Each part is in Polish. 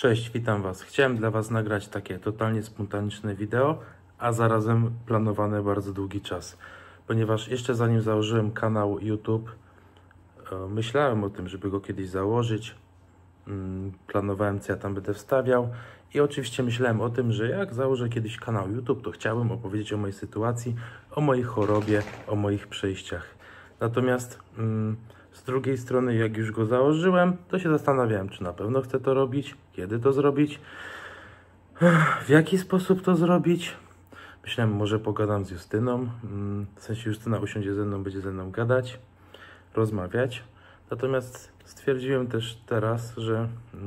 Cześć, witam Was. Chciałem dla Was nagrać takie totalnie spontaniczne wideo, a zarazem planowane bardzo długi czas. Ponieważ jeszcze zanim założyłem kanał YouTube, myślałem o tym, żeby go kiedyś założyć. Planowałem, co ja tam będę wstawiał. I oczywiście myślałem o tym, że jak założę kiedyś kanał YouTube, to chciałbym opowiedzieć o mojej sytuacji, o mojej chorobie, o moich przejściach. Natomiast z drugiej strony, jak już go założyłem, to się zastanawiałem, czy na pewno chcę to robić, kiedy to zrobić, w jaki sposób to zrobić. Myślałem, może pogadam z Justyną, w sensie Justyna usiądzie ze mną, będzie ze mną gadać, rozmawiać. Natomiast stwierdziłem też teraz, że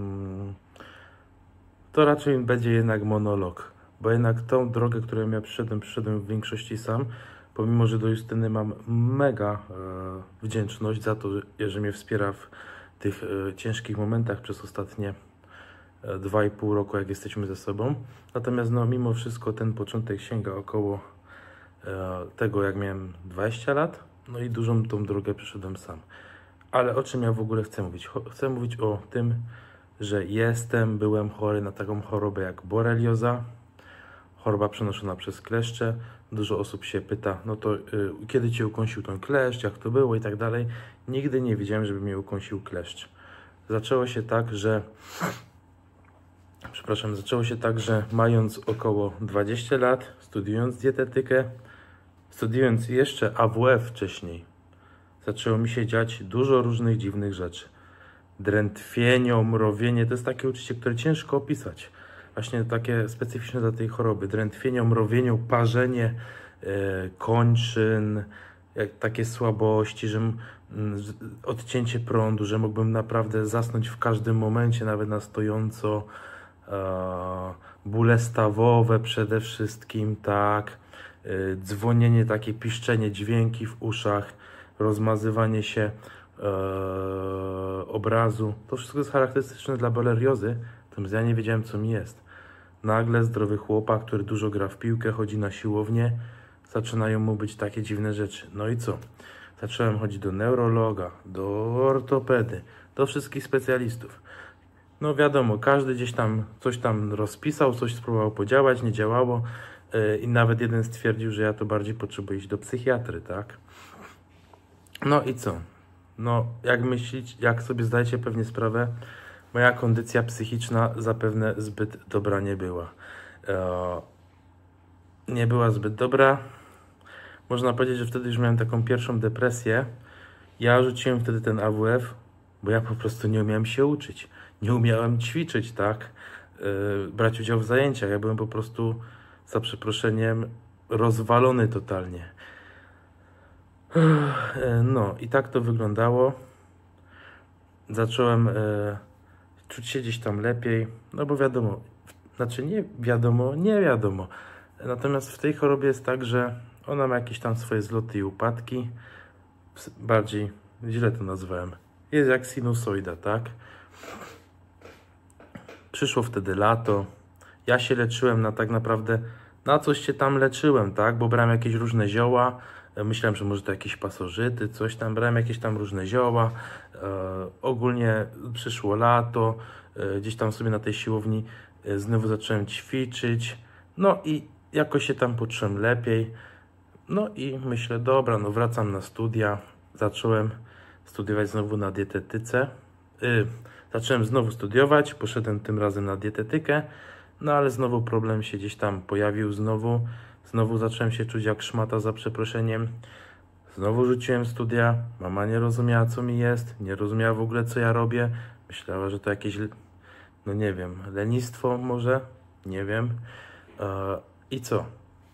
to raczej będzie jednak monolog, bo jednak tą drogę, którą ja przyszedłem w większości sam, pomimo że do Justyny mam mega wdzięczność za to, że mnie wspiera w tych ciężkich momentach przez ostatnie 2,5 roku, jak jesteśmy ze sobą. Natomiast no, mimo wszystko ten początek sięga około tego, jak miałem 20 lat, no i dużą tą drogę przeszedłem sam. Ale o czym ja w ogóle chcę mówić? Chcę mówić o tym, że byłem chory na taką chorobę jak borelioza, choroba przenoszona przez kleszcze. Dużo osób się pyta, no to kiedy Cię ukąsił ten kleszcz, jak to było i tak dalej. Nigdy nie wiedziałem, żeby mnie ukąsił kleszcz. Zaczęło się tak, że mając około 20 lat, studiując dietetykę, studiując jeszcze AWF wcześniej, zaczęło mi się dziać dużo różnych dziwnych rzeczy. Drętwienie, mrowienie, to jest takie uczucie, które ciężko opisać. Właśnie takie specyficzne dla tej choroby. Drętwienie, mrowienie, parzenie kończyn, takie słabości, że odcięcie prądu, że mógłbym naprawdę zasnąć w każdym momencie, nawet na stojąco. Bóle stawowe przede wszystkim, tak. Dzwonienie, takie piszczenie, dźwięki w uszach, rozmazywanie się obrazu. To wszystko jest charakterystyczne dla boreliozy, natomiast ja nie wiedziałem, co mi jest. Nagle zdrowy chłopak, który dużo gra w piłkę, chodzi na siłownię, zaczynają mu być takie dziwne rzeczy. No i co? Zacząłem chodzić do neurologa, do ortopedy, do wszystkich specjalistów. No wiadomo, każdy gdzieś tam coś tam rozpisał, coś spróbował podziałać, nie działało i nawet jeden stwierdził, że ja to bardziej potrzebuję iść do psychiatry, tak? No i co? No, jak sobie zdajecie pewnie sprawę, moja kondycja psychiczna zapewne zbyt dobra nie była. Nie była zbyt dobra. Można powiedzieć, że wtedy już miałem taką pierwszą depresję. Ja rzuciłem wtedy ten AWF, bo ja po prostu nie umiałem się uczyć. Nie umiałem ćwiczyć, tak? Brać udział w zajęciach. Ja byłem po prostu, za przeproszeniem, rozwalony totalnie. No i tak to wyglądało. Zacząłem czuć się gdzieś tam lepiej, no bo wiadomo, znaczy nie wiadomo. Natomiast w tej chorobie jest tak, że ona ma jakieś tam swoje zloty i upadki. Bardziej źle to nazwałem. Jest jak sinusoida, tak? Przyszło wtedy lato. Ja się leczyłem tak naprawdę, na coś się tam leczyłem, tak? Bo brałem jakieś różne zioła. Myślałem, że może to jakieś pasożyty, coś tam. Brałem jakieś tam różne zioła. Ogólnie przyszło lato. Gdzieś tam sobie na tej siłowni znowu zacząłem ćwiczyć. No i jakoś się tam poczułem lepiej. No i myślę, dobra, no wracam na studia. Zacząłem studiować znowu na dietetyce. Zacząłem znowu studiować, poszedłem tym razem na dietetykę, no ale znowu problem się gdzieś tam pojawił, znowu zacząłem się czuć jak szmata, za przeproszeniem. Znowu rzuciłem studia, mama nie rozumiała, co mi jest, nie rozumiała w ogóle, co ja robię. Myślała, że to jakieś, no nie wiem, lenistwo może, nie wiem. I co?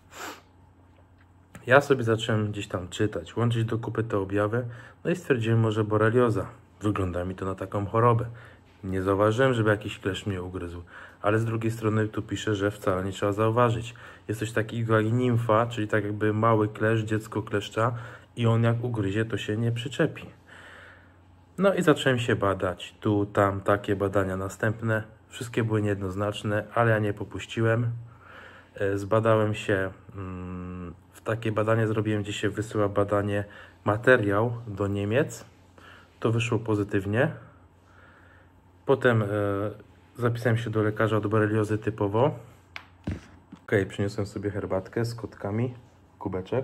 Ja sobie zacząłem gdzieś tam czytać, łączyć do kupy te objawy, no i stwierdziłem, może borelioza. Wygląda mi to na taką chorobę. Nie zauważyłem, żeby jakiś kleszcz mnie ugryzł. Ale z drugiej strony tu pisze, że wcale nie trzeba zauważyć. Jest coś takiego jak nimfa, czyli tak jakby mały kleszcz, dziecko kleszcza i on jak ugryzie, to się nie przyczepi. No i zacząłem się badać. Tu, tam, takie badania następne. Wszystkie były niejednoznaczne, ale ja nie popuściłem. Zbadałem się, w takie badanie zrobiłem, gdzie się wysyła materiał do Niemiec. To wyszło pozytywnie. Potem zapisałem się do lekarza od boreliozy typowo. Ok, przyniosłem sobie herbatkę z kotkami, kubeczek.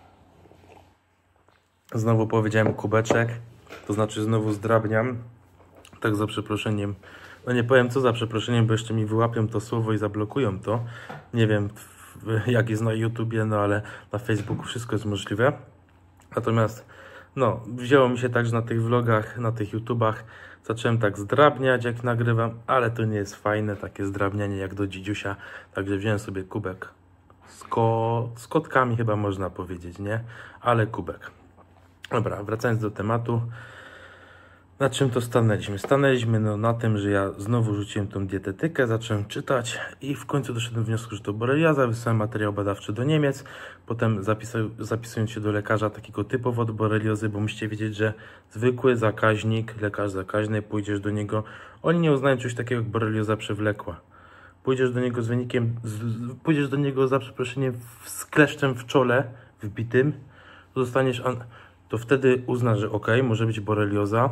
Znowu powiedziałem kubeczek, to znaczy znowu zdrabniam. Tak za przeproszeniem. No nie powiem co za przeproszeniem, bo jeszcze mi wyłapią to słowo i zablokują to. Nie wiem jak jest na YouTubie, no ale na Facebooku wszystko jest możliwe. Natomiast no, wzięło mi się tak, że na tych vlogach, na tych YouTubach zacząłem tak zdrabniać jak nagrywam, ale to nie jest fajne, takie zdrabnianie jak do dzidziusia. Także wziąłem sobie kubek z kotkami chyba można powiedzieć, nie? Ale kubek. Dobra, wracając do tematu. Na czym to stanęliśmy? Stanęliśmy no, na tym, że ja znowu rzuciłem tą dietetykę, zacząłem czytać i w końcu doszedłem do wniosku, że to borelioza. Wysłałem materiał badawczy do Niemiec, potem zapisując się do lekarza takiego typowo od boreliozy, bo musicie wiedzieć, że zwykły zakaźnik, lekarz zakaźny, pójdziesz do niego, oni nie uznają czegoś takiego jak borelioza przewlekła. Pójdziesz do niego z wynikiem, pójdziesz do niego za przeproszeniem z kleszczem w czole wbitym, to wtedy uzna, że ok, może być borelioza,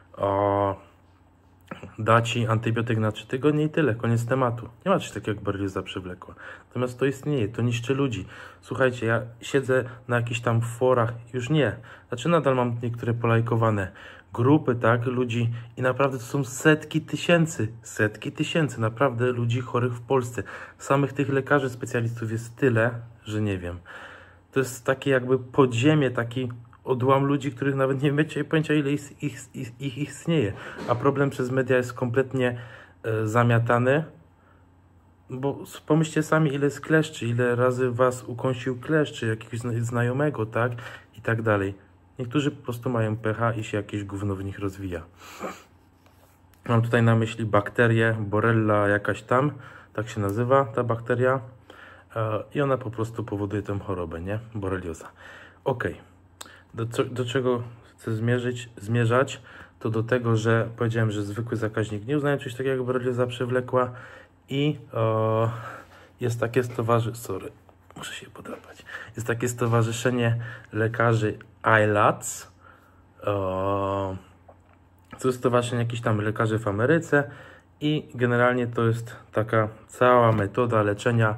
da ci antybiotyk na 3 tygodnie i tyle, koniec tematu. Nie ma czegoś takiego jak borelioza przewlekła. Natomiast to istnieje, to niszczy ludzi. Słuchajcie, ja siedzę na jakichś tam forach, już nie. Znaczy nadal mam niektóre polajkowane grupy, tak, ludzi i naprawdę to są setki tysięcy naprawdę ludzi chorych w Polsce. Samych tych lekarzy specjalistów jest tyle, że nie wiem. To jest takie jakby podziemie, taki odłam ludzi, których nawet nie macie pojęcia, ile ich istnieje. A problem przez media jest kompletnie zamiatany, bo pomyślcie sami, ile jest kleszczy, ile razy was ukąsił kleszczy, jakiegoś znajomego, tak? I tak dalej. Niektórzy po prostu mają pecha i się jakieś gówno w nich rozwija. Mam tutaj na myśli bakterię, Borrelia jakaś tam, tak się nazywa ta bakteria. I ona po prostu powoduje tę chorobę, nie? Borelioza. Ok. Do czego chcę zmierzać? To do tego, że powiedziałem, że zwykły zakaźnik nie uznaje czegoś takiego jak borelioza przewlekła i jest takie muszę się podrapać. Jest takie stowarzyszenie lekarzy ILATS. To jest stowarzyszenie jakichś tam lekarzy w Ameryce i generalnie to jest taka cała metoda leczenia,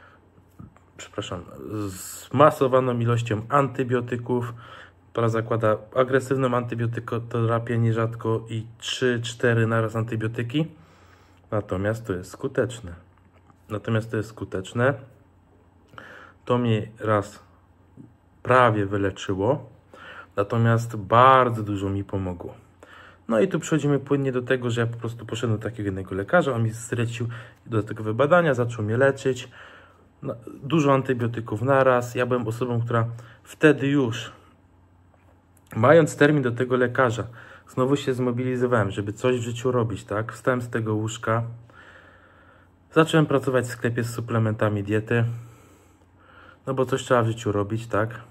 zmasowaną ilością antybiotyków, która zakłada agresywną antybiotykoterapię nierzadko i 3-4 naraz antybiotyki. Natomiast to jest skuteczne. To mnie raz prawie wyleczyło, natomiast bardzo dużo mi pomogło. No i tu przechodzimy płynnie do tego, że ja po prostu poszedłem do takiego jednego lekarza, on mi zlecił dodatkowe badania, zaczął mnie leczyć. Dużo antybiotyków naraz. Ja byłem osobą, która wtedy już, mając termin do tego lekarza, znowu się zmobilizowałem, żeby coś w życiu robić, tak? Wstałem z tego łóżka, zacząłem pracować w sklepie z suplementami diety, no bo coś trzeba w życiu robić, tak?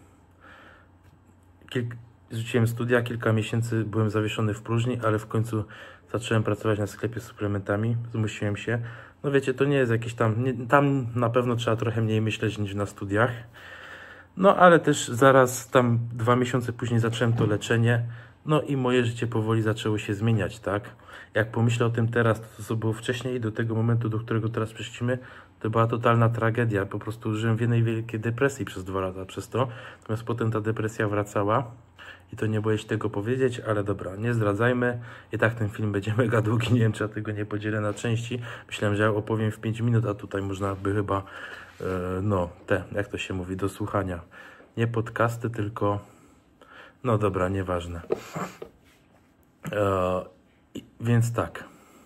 Rzuciłem studia, kilka miesięcy byłem zawieszony w próżni, ale w końcu zacząłem pracować na sklepie z suplementami, zmusiłem się. No wiecie, to nie jest jakieś tam na pewno trzeba trochę mniej myśleć niż na studiach. No ale też zaraz tam 2 miesiące później zacząłem to leczenie. No i moje życie powoli zaczęło się zmieniać, tak? Jak pomyślę o tym teraz, to co było wcześniej i do tego momentu, do którego teraz przeszliśmy, to była totalna tragedia. Po prostu żyłem w jednej wielkiej depresji przez 2 lata przez to. Natomiast potem ta depresja wracała. I to nie boję się tego powiedzieć, ale dobra, nie zdradzajmy. I tak ten film będzie mega długi, nie wiem, czy ja tego nie podzielę na części. Myślałem, że ja opowiem w 5 minut, a tutaj można by chyba, jak to się mówi, do słuchania. Nie podcasty, tylko, no dobra, nieważne. Więc tak.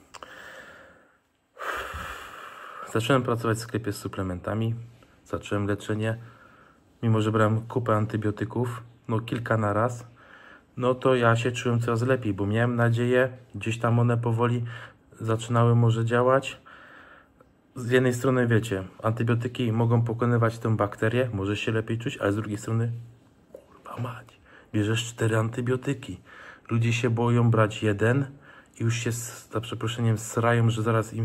Zacząłem pracować w sklepie z suplementami, zacząłem leczenie. Mimo że brałem kupę antybiotyków, no kilka na raz, no to ja się czułem coraz lepiej, bo miałem nadzieję, gdzieś tam one powoli zaczynały może działać. Z jednej strony wiecie, antybiotyki mogą pokonywać tę bakterię, może się lepiej czuć, ale z drugiej strony, kurwa mać, bierzesz 4 antybiotyki. Ludzie się boją brać jeden i już się, za przeproszeniem, srają, że zaraz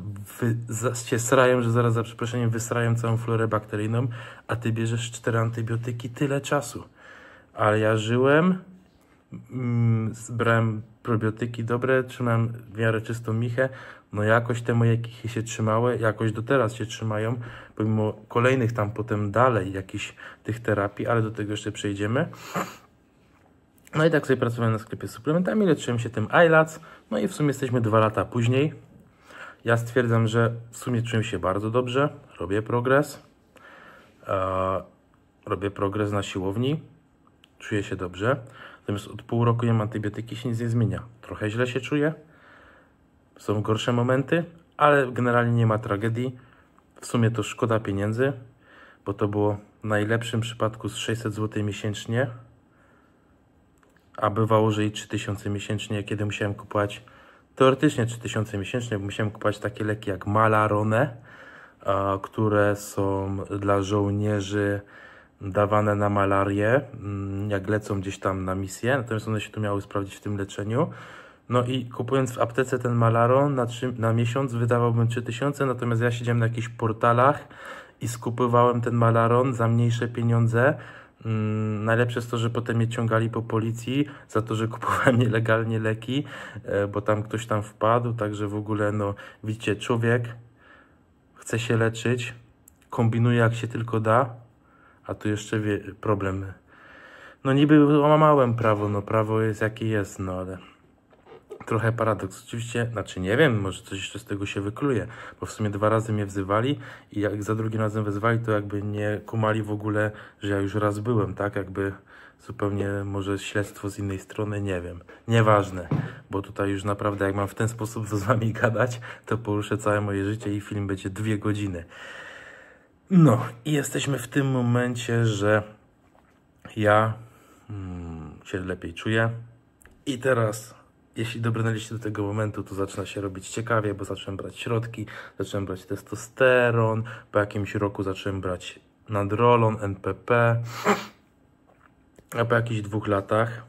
za przeproszeniem wysrają całą florę bakteryjną, a ty bierzesz 4 antybiotyki, tyle czasu. Ale ja żyłem, brałem probiotyki dobre, trzymałem w miarę czystą michę, no jakoś te moje kichy się trzymały, jakoś do teraz się trzymają, pomimo kolejnych tam potem dalej jakichś tych terapii, ale do tego jeszcze przejdziemy. No i tak sobie pracowałem na sklepie z suplementami, leczyłem się tym iLac, no i w sumie jesteśmy 2 lata później. Ja stwierdzam, że w sumie czuję się bardzo dobrze, robię progres. Robię progres na siłowni, czuję się dobrze. Natomiast od pół roku jem antybiotyki, się nic nie zmienia. Trochę źle się czuję, są gorsze momenty, ale generalnie nie ma tragedii. W sumie to szkoda pieniędzy, bo to było w najlepszym przypadku z 600 zł miesięcznie, a bywało, że i 3000 miesięcznie, kiedy musiałem kupować, teoretycznie 3000 miesięcznie, bo musiałem kupować takie leki jak Malarone, które są dla żołnierzy dawane na malarię, jak lecą gdzieś tam na misję, natomiast one się tu miały sprawdzić w tym leczeniu. No i kupując w aptece ten Malaron na miesiąc wydawałbym 3000, natomiast ja siedziałem na jakichś portalach i skupowałem ten Malaron za mniejsze pieniądze. Najlepsze jest to, że potem mnie ciągali po policji za to, że kupowałem nielegalnie leki, bo tam ktoś tam wpadł, także w ogóle, no widzicie, człowiek chce się leczyć, kombinuje jak się tylko da, a tu jeszcze problem. No niby łamałem prawo, no prawo jest jakie jest, no ale trochę paradoks. Oczywiście, znaczy nie wiem, może coś jeszcze z tego się wykluje, bo w sumie 2 razy mnie wzywali i jak za drugim razem wezwali, to jakby nie kumali w ogóle, że ja już raz byłem, tak? Jakby zupełnie może śledztwo z innej strony, nie wiem. Nieważne, bo tutaj już naprawdę jak mam w ten sposób z wami gadać, to poruszę całe moje życie i film będzie 2 godziny. No i jesteśmy w tym momencie, że ja się lepiej czuję i teraz, jeśli dobrnęliście do tego momentu, to zaczyna się robić ciekawie, bo zacząłem brać środki, zacząłem brać testosteron, po jakimś roku zacząłem brać Nandrolon, NPP, a po jakichś 2 latach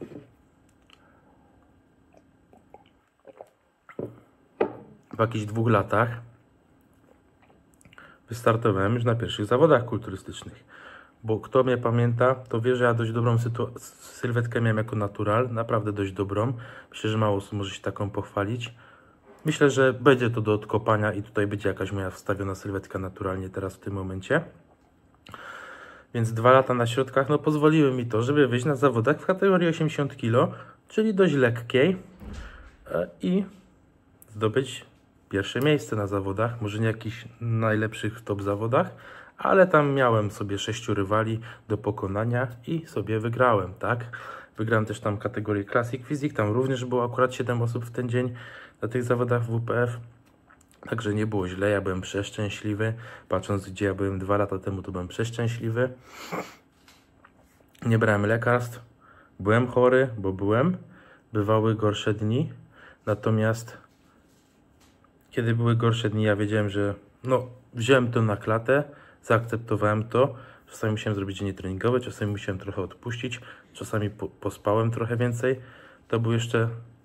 wystartowałem już na pierwszych zawodach kulturystycznych. Bo kto mnie pamięta, to wie, że ja dość dobrą sylwetkę miałem jako natural, naprawdę dość dobrą. Myślę, że mało osób może się taką pochwalić. Myślę, że będzie to do odkopania i tutaj będzie jakaś moja wstawiona sylwetka naturalnie teraz w tym momencie. Więc 2 lata na środkach, no pozwoliły mi to, żeby wyjść na zawodach w kategorii 80 kg, czyli dość lekkiej i zdobyć pierwsze miejsce na zawodach, może nie jakichś najlepszych top zawodach, ale tam miałem sobie 6 rywali do pokonania i sobie wygrałem, tak? Wygrałem też tam kategorię Classic Physique, tam również było akurat 7 osób w ten dzień na tych zawodach w WPF, także nie było źle, ja byłem przeszczęśliwy, patrząc gdzie ja byłem 2 lata temu, to byłem przeszczęśliwy. Nie brałem lekarstw, byłem chory, bo bywały gorsze dni, natomiast kiedy były gorsze dni, ja wiedziałem, że no, wziąłem to na klatę, zaakceptowałem to. Czasami musiałem zrobić dzień treningowy, czasami musiałem trochę odpuścić, czasami pospałem trochę więcej. To był jeszcze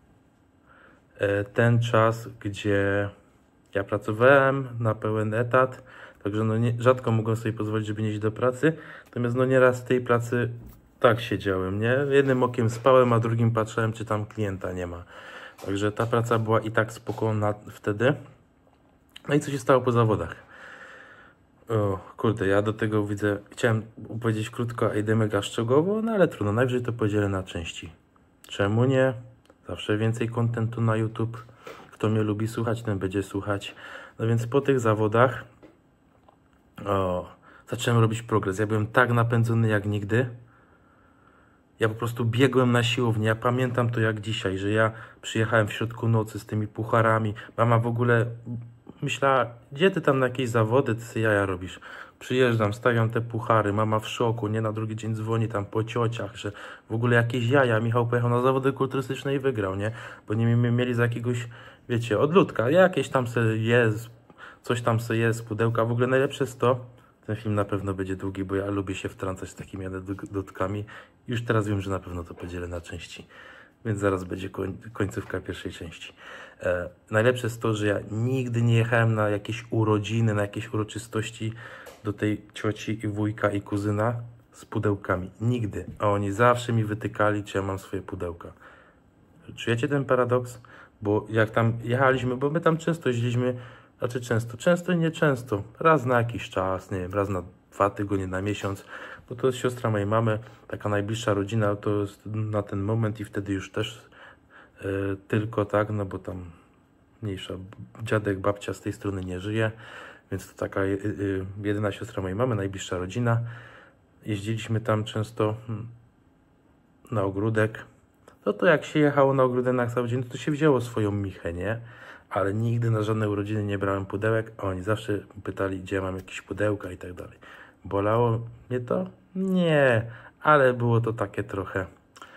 ten czas, gdzie ja pracowałem na pełen etat, także no rzadko mogłem sobie pozwolić, żeby nie iść do pracy. Natomiast no nieraz w tej pracy tak siedziałem, nie? Jednym okiem spałem, a drugim patrzyłem, czy tam klienta nie ma. Także ta praca była i tak spokojna wtedy. No i co się stało po zawodach? O kurde, ja do tego widzę, chciałem powiedzieć krótko, a idę mega szczegółowo, no ale trudno, najwyżej to podzielę na części. Czemu nie? Zawsze więcej kontentu na YouTube. Kto mnie lubi słuchać, ten będzie słuchać. No więc po tych zawodach zacząłem robić progres. Ja byłem tak napędzony jak nigdy. Ja po prostu biegłem na siłownię. Ja pamiętam to jak dzisiaj, że ja przyjechałem w środku nocy z tymi pucharami. Mama w ogóle myślała, gdzie ty tam na jakieś zawody, ty sobie jaja robisz. Przyjeżdżam, stawiam te puchary, mama w szoku, nie, na drugi dzień dzwoni tam po ciociach, że w ogóle jakieś jaja. Michał pojechał na zawody kulturystyczne i wygrał, nie? Bo nie mieli za jakiegoś, wiecie, odludka. Jakieś tam se jest, coś tam se jest z pudełka. W ogóle najlepsze jest to, ten film na pewno będzie długi, bo ja lubię się wtrącać z takimi anegdotkami. Już teraz wiem, że na pewno to podzielę na części. Więc zaraz będzie końcówka pierwszej części. Najlepsze jest to, że ja nigdy nie jechałem na jakieś urodziny, na jakieś uroczystości do tej cioci i wujka i kuzyna z pudełkami. Nigdy. A oni zawsze mi wytykali, czy ja mam swoje pudełka. Czujecie ten paradoks? Bo jak tam jechaliśmy, bo my tam często jeździliśmy, znaczy często i nieczęsto, raz na jakiś czas, nie wiem, raz na 2 tygodnie, na miesiąc, bo to jest siostra mojej mamy, taka najbliższa rodzina, to jest na ten moment i wtedy już też tylko tak, no bo tam mniejsza, dziadek, babcia z tej strony nie żyje, więc to taka jedyna siostra mojej mamy, najbliższa rodzina. Jeździliśmy tam często na ogródek. No to jak się jechało na ogródek na cały dzień, to się wzięło swoją michę, nie? Ale nigdy na żadne urodziny nie brałem pudełek, a oni zawsze pytali, gdzie mam jakieś pudełka i tak dalej. Bolało mnie to? Nie, ale było to takie trochę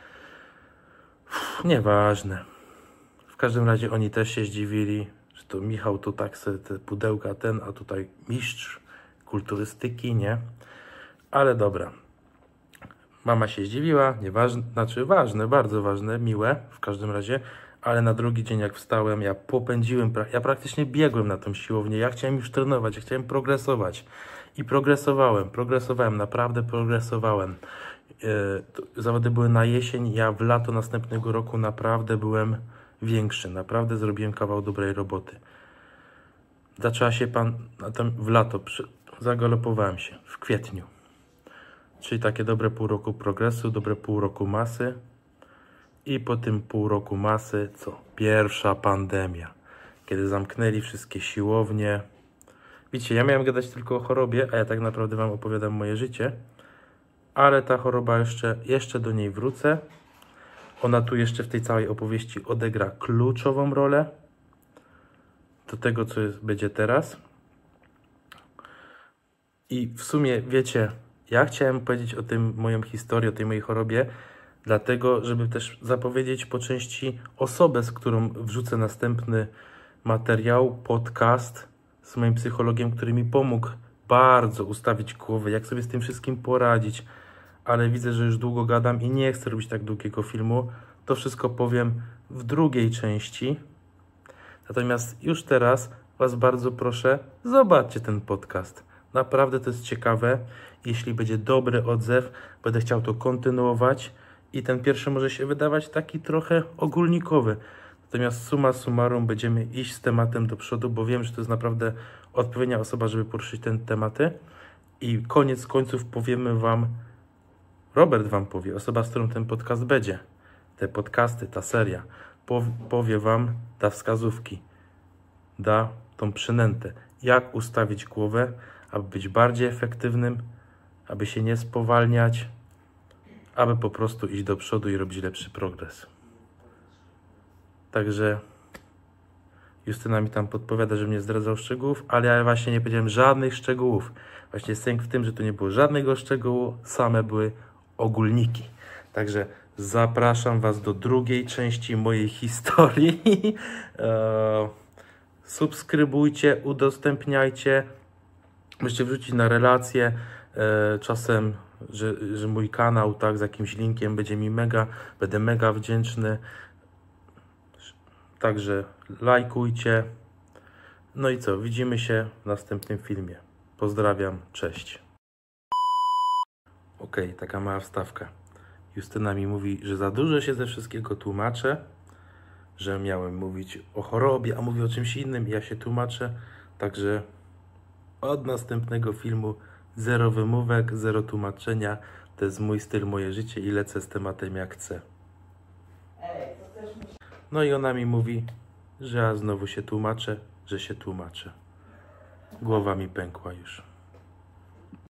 nieważne. W każdym razie oni też się zdziwili, że to Michał to tak sobie te pudełka a tutaj mistrz kulturystyki, nie? Ale dobra. Mama się zdziwiła, nieważne, znaczy ważne, bardzo ważne, miłe w każdym razie, ale na drugi dzień jak wstałem, ja popędziłem, ja praktycznie biegłem na tą siłownię, ja chciałem już trenować, ja chciałem progresować i progresowałem, naprawdę progresowałem. Zawody były na jesień, ja w lato następnego roku naprawdę byłem większy, naprawdę zrobiłem kawał dobrej roboty. Zaczęła się w lato, zagalopowałem się w kwietniu. Czyli takie dobre pół roku progresu, dobre pół roku masy. I po tym pół roku masy, co? Pierwsza pandemia. Kiedy zamknęli wszystkie siłownie. Widzicie, ja miałem gadać tylko o chorobie, a ja tak naprawdę wam opowiadam moje życie. Ale ta choroba jeszcze do niej wrócę. Ona tu jeszcze w tej całej opowieści odegra kluczową rolę. Do tego, co będzie teraz. I w sumie, wiecie, ja chciałem powiedzieć o tym moją historię, o tej mojej chorobie, dlatego, żeby też zapowiedzieć po części osobę, z którą wrzucę następny materiał, podcast z moim psychologiem, który mi pomógł bardzo ustawić głowę, jak sobie z tym wszystkim poradzić, ale widzę, że już długo gadam i nie chcę robić tak długiego filmu. To wszystko powiem w drugiej części. Natomiast już teraz was bardzo proszę, zobaczcie ten podcast. Naprawdę to jest ciekawe. Jeśli będzie dobry odzew, będę chciał to kontynuować i ten pierwszy może się wydawać taki trochę ogólnikowy. Natomiast summa summarum będziemy iść z tematem do przodu, bo wiem, że to jest naprawdę odpowiednia osoba, żeby poruszyć te tematy. I koniec końców powiemy wam, Robert wam powie, osoba, z którą ten podcast będzie. Te podcasty, ta seria. Powie wam, da wskazówki. Da tą przynętę. Jak ustawić głowę, aby być bardziej efektywnym, aby się nie spowalniać, aby po prostu iść do przodu i robić lepszy progres. Także Justyna mi tam podpowiada, że nie zdradzał szczegółów, ale ja właśnie nie powiedziałem żadnych szczegółów. Właśnie sęk w tym, że tu nie było żadnego szczegółu, same były ogólniki. Także zapraszam was do drugiej części mojej historii. Subskrybujcie, udostępniajcie. Możecie wrzucić na relacje czasem, że mój kanał tak z jakimś linkiem będę mega wdzięczny. Także lajkujcie. No i co, widzimy się w następnym filmie. Pozdrawiam, cześć. Okej, taka mała wstawka. Justyna mi mówi, że za dużo się ze wszystkiego tłumaczę, że miałem mówić o chorobie, a mówię o czymś innym i ja się tłumaczę. Także od następnego filmu zero wymówek, zero tłumaczenia. To jest mój styl, moje życie i lecę z tematem jak chcę. No i ona mi mówi, że ja znowu się tłumaczę, że się tłumaczę. Głowa mi pękła już.